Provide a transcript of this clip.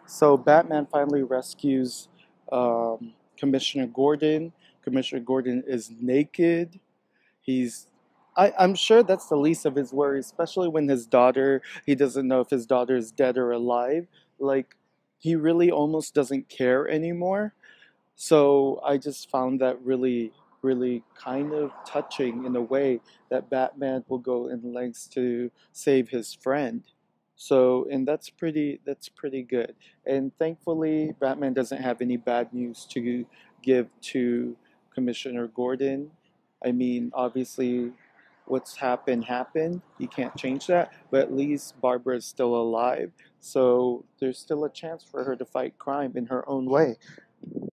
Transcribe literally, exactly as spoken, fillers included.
So Batman finally rescues um, Commissioner Gordon. Commissioner Gordon is naked. He's I, I'm sure that's the least of his worries, especially when his daughter, he doesn't know if his daughter is dead or alive. Like, he really almost doesn't care anymore. So I just found that really, really kind of touching in a way that Batman will go in lengths to save his friend. So, and that's pretty, that's pretty good. And thankfully, Batman doesn't have any bad news to give to Commissioner Gordon. I mean, obviously, what's happened happened. You can't change that. But at least Barbara is still alive. So there's still a chance for her to fight crime in her own way.